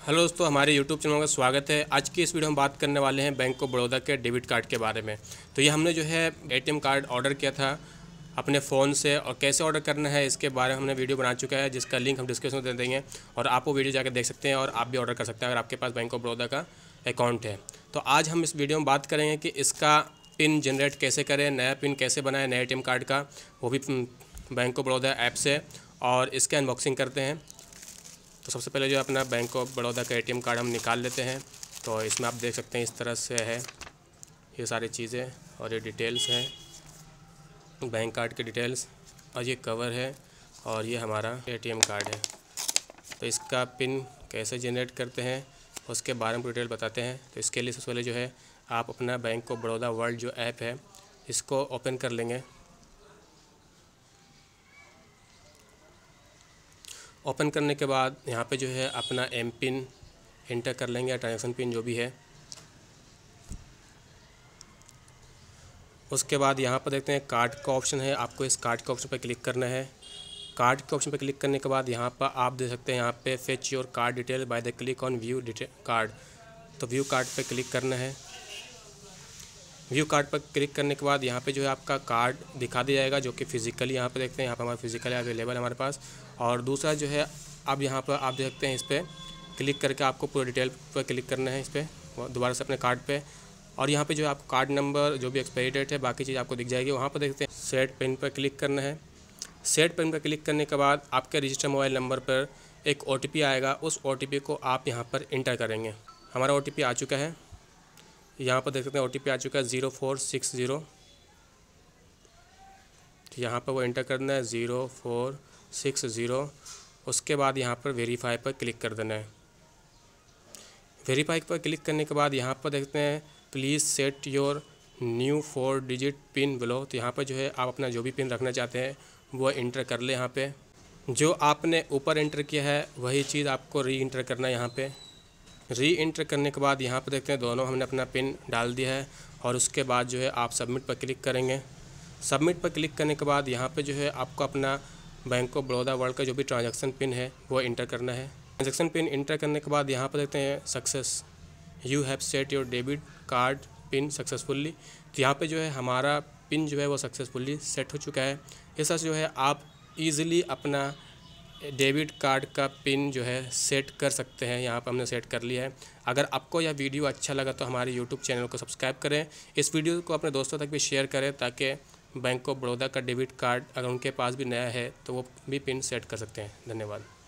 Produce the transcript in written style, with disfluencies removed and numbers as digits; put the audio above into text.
Hello दोस्तों, हमारे YouTube channel का स्वागत है। आज की इस वीडियो में बात करने वाले हैं बैंक ऑफ बड़ौदा के डेबिट कार्ड के बारे में। तो ये हमने जो है एटीएम कार्ड ऑर्डर किया था अपने फ़ोन से, और कैसे ऑर्डर करना है इसके बारे में हमने वीडियो बना चुका है, जिसका लिंक हम डिस्क्रिप्शन में दे देंगे और आप वो वीडियो जाकर देख सकते हैं और आप भी ऑर्डर कर सकते हैं अगर आपके पास बैंक ऑफ बड़ौदा का अकाउंट है। तो आज हम इस वीडियो में बात करेंगे कि इसका पिन जनरेट कैसे करें, नया पिन कैसे बनाएं नए एटीएम कार्ड का, वो भी बैंक ऑफ बड़ौदा ऐप से, और इसके अनबॉक्सिंग करते हैं। तो सबसे पहले जो अपना बैंक ऑफ बड़ौदा का एटीएम कार्ड हम निकाल लेते हैं। तो इसमें आप देख सकते हैं इस तरह से है ये सारी चीज़ें, और ये डिटेल्स हैं बैंक कार्ड की डिटेल्स, और ये कवर है, और ये हमारा एटीएम कार्ड है। तो इसका पिन कैसे जनरेट करते हैं उसके बारे में डिटेल बताते हैं। तो इसके लिए सबसे पहले जो है आप अपना बैंक ऑफ बड़ौदा वर्ल्ड जो ऐप है इसको ओपन कर लेंगे। ओपन करने के बाद यहाँ पे जो है अपना एम पिन इंटर कर लेंगे या ट्रांजैक्शन पिन जो भी है। उसके बाद यहाँ पर देखते हैं कार्ड का ऑप्शन है, आपको इस कार्ड के ऑप्शन पर क्लिक करना है। कार्ड के ऑप्शन पर क्लिक करने के बाद यहाँ पर आप देख सकते हैं यहाँ पे fetch your card detail by the click on view card. तो व्यू कार्ड पर क्लिक करना है। व्यू कार्ड पर क्लिक करने के बाद यहाँ पे जो है आपका कार्ड दिखा दिया जाएगा, जो कि फ़िज़िकली यहाँ पे देखते हैं, यहाँ पर हमारा फिजिकली अवेलेबल है हमारे पास। और दूसरा जो है अब यहाँ पर आप देख सकते हैं इस पर क्लिक करके आपको पूरा डिटेल पर क्लिक करना है, इस पर दोबारा से अपने कार्ड पे। और यहाँ पे जो है आपको कार्ड नंबर, जो भी एक्सपायरी डेट है, बाकी चीज़ आपको दिख जाएगी। वहाँ पर देखते हैं सेट पिन पर क्लिक करना है। सेट पिन पर क्लिक करने के बाद आपके रजिस्टर मोबाइल नंबर पर एक OTP आएगा, उस OTP को आप यहाँ पर इंटर करेंगे। हमारा OTP आ चुका है, यहाँ पर देख सकते हैं OTP आ चुका है 0460। तो यहाँ पर वो इंटर करना है 0460। उसके बाद यहाँ पर वेरीफाई पर क्लिक कर देना है। वेरीफाई पर क्लिक करने के बाद यहाँ पर देखते हैं please set your new 4 digit pin below. तो यहाँ पर जो है आप अपना जो भी पिन रखना चाहते हैं वो इंटर कर ले। यहाँ पे जो आपने ऊपर इंटर किया है वही चीज़ आपको री इंटर करना है। यहाँ पे री इंटर करने के बाद यहाँ पर देखते हैं दोनों हमने अपना पिन डाल दिया है, और उसके बाद जो है आप सबमिट पर क्लिक करेंगे। सबमिट पर क्लिक करने के बाद यहाँ पे जो है आपको अपना बैंक ऑफ बड़ौदा वर्ल्ड का जो भी ट्रांजैक्शन पिन है वो इंटर करना है। ट्रांजैक्शन पिन इंटर करने के बाद यहाँ पर देखते हैं success, you have set your debit card pin successfully. तो यहाँ पे जो है हमारा पिन जो है वो सक्सेसफुली सेट हो चुका है। इस तरह से जो है आप ईज़िली अपना डेबिट कार्ड का पिन जो है सेट कर सकते हैं। यहाँ पर हमने सेट कर लिया है। अगर आपको यह वीडियो अच्छा लगा तो हमारे YouTube चैनल को सब्सक्राइब करें, इस वीडियो को अपने दोस्तों तक भी शेयर करें, ताकि बैंक ऑफ बड़ौदा का डेबिट कार्ड अगर उनके पास भी नया है तो वो भी पिन सेट कर सकते हैं। धन्यवाद।